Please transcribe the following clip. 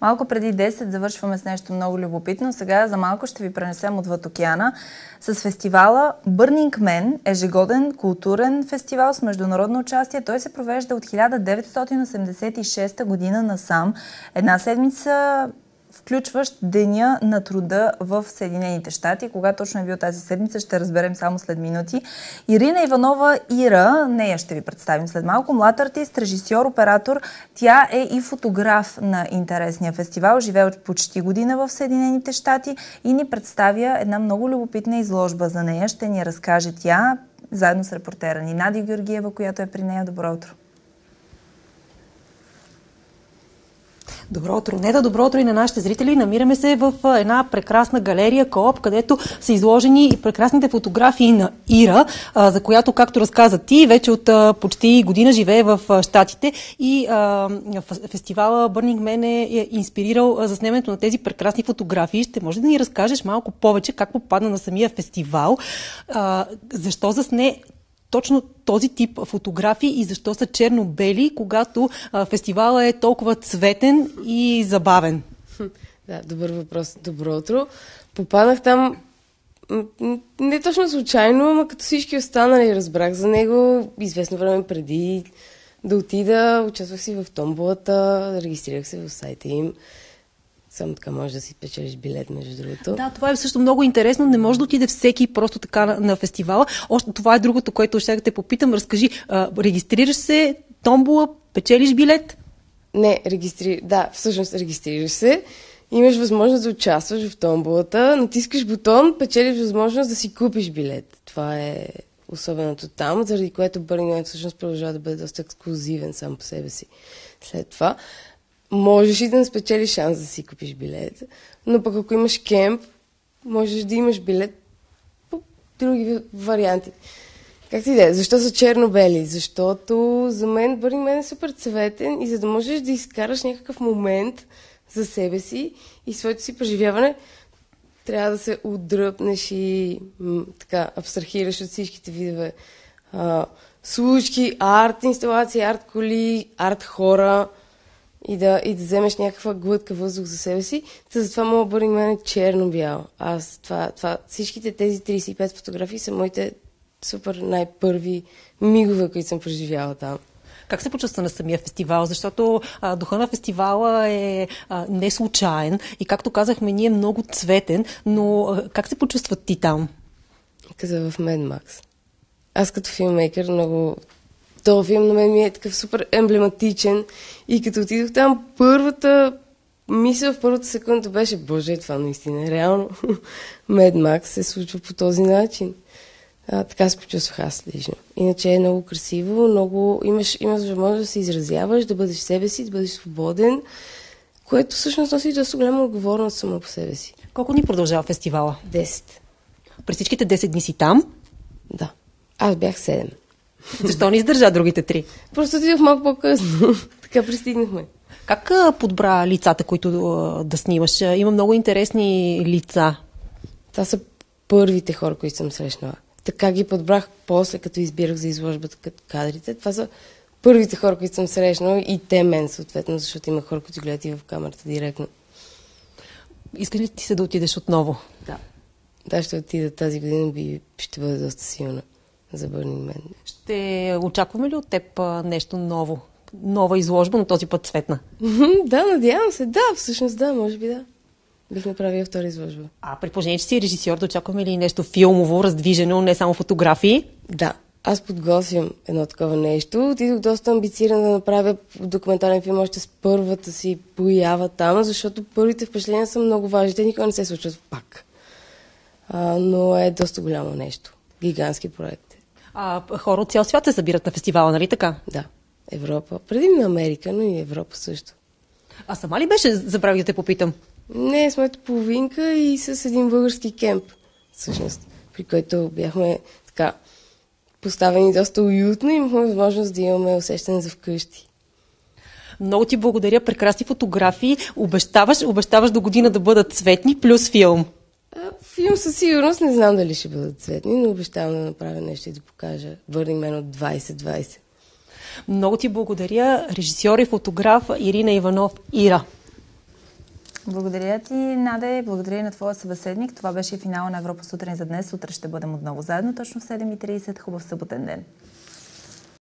Малко преди 10 завършваме с нещо много любопитно. Сега за малко ще ви пренесем отвъд океана с фестивала Burning Man, ежегоден културен фестивал с международно участие. Той се провежда от 1986 година насам. Една седмица, включващ Деня на труда в Съединените щати. Кога точно е бил тази седмица, ще разберем само след минути. Ирина Иванова Ира, нея ще ви представим след малко. Млад артист, режисьор, оператор. Тя е и фотограф на интересния фестивал. Живее от почти година в Съединените щати и ни представя една много любопитна изложба за нея. Ще ни разкаже тя, заедно с репортера ни Надя Георгиева, която е при нея. Добро утро! Добро утро, Неда, добро утро и на нашите зрители. Намираме се в една прекрасна галерия Кооп, където са изложени и прекрасните фотографии на Ира, за която, както разказа ти, вече от почти година живее в Щатите и фестивала Burning Man е инспирирал заснемането на тези прекрасни фотографии. Ще може да ни разкажеш малко повече как попадна на самия фестивал, защо засне точно този тип фотографии и защо са черно-бели, когато фестивалът е толкова цветен и забавен? Да, добър въпрос. Добро утро. Попаднах там не точно случайно, ама като всички останали разбрах за него известно време преди да отида. Участвах си в томболата, регистрирах се в сайта им. Само така можеш да си печелиш билет, между другото. Да, това е също много интересно. Не може да отиде всеки просто така на фестивала. Още това е другото, което ще те попитам. Разкажи, регистрираш се, томбола, печелиш билет? Не, всъщност регистрираш се. Имаш възможност да участваш в томболата, натискаш бутон, печелиш възможност да си купиш билет. Това е особеното там, заради което Burning Man всъщност продължава да бъде доста ексклузивен сам по себе си. След това можеш и да не спечелиш шанс да си купиш билет, но пък ако имаш кемп, можеш да имаш билет по други варианти. Как ти да е? Защо са черно-бели? Защото за мен Burning Man е супер цветен и за да можеш да изкараш някакъв момент за себе си и своето си преживяване, трябва да се отдръпнеш и така абстрахираш от всичките видове случки, арт инсталации, арт коли, арт хора, и да вземеш някаква глътка въздух за себе си. Затова моят Burning Man е черно-бял. Всичките тези 35 фотографии са моите супер най-първи мигове, които съм преживяла там. Как се почувства на самия фестивал? Защото духа на фестивала е не случайен и, както казахме, ние е много цветен, но как се почувства ти там? Каза в Mad Max. Аз като филммейкър много... този филм на мен ми е такъв супер емблематичен и като отидох там, първата мисъл в първата секунда беше: Боже, това наистина е реално. Mad Max се случва по този начин. Така се почувствах аз лично. Иначе е много красиво, имаш възможност да се изразяваш, да бъдеш себе си, да бъдеш свободен, което всъщност носи доста голяма отговорност само по себе си. Колко ни продължава фестивала? 10. През всичките 10 дни си там? Да. Аз бях 7. Защо не издържа другите 3? Просто отидох малко по-късно. Така пристигнахме. Как подбра лицата, които да снимаш? Има много интересни лица. Това са първите хора, които съм срещнала. Така ги подбрах после, като избирах за изложбата като кадрите. Това са първите хора, които съм срещнала и те мен, съответно, защото има хора, които гледат и в камерата директно. Искаш ли ти се да отидеш отново? Да. Да, ще отида тази година, ще бъде доста силна за Burning Man. Ще очакваме ли от теб нещо ново? Нова изложба, но този път цветна? Да, надявам се. Да, всъщност да, може би да. Бих направила втора изложба. При положение, че си режисьор, да очакваме ли нещо филмово, раздвижено, не само фотографии? Да. Аз подготвям едно такова нещо. Отидох доста амбицирана да направя документален филм още с първата си поява там, защото първите впечатления са много важни. Те никога не се случват пак. Но е доста голямо нещо. Гигантски проект. Хора от цял свят се събират на фестивала, нали така? Да. Европа. Предимно Америка, но и Европа също. А сама ли беше, забравих да те попитам? Не, с моята половинка и с един български кемп, всъщност, при който бяхме така поставени доста уютно и имахме възможност да имаме усещане за вкъщи. Много ти благодаря, прекрасни фотографии. Обещаваш до година да бъдат цветни, плюс филм. Филм със сигурност, не знам дали ще бъдат цветни, но обещавам да направя нещо и да покажа Burning Man от 2020. Много ти благодаря, режисьор и фотограф Ирина Иванов Ира. Благодаря ти, Наде. Благодаря и на твоя събеседник. Това беше финала на Европа сутрин за днес. Утре ще бъдем отново заедно точно в 7:30. Хубав съботен ден.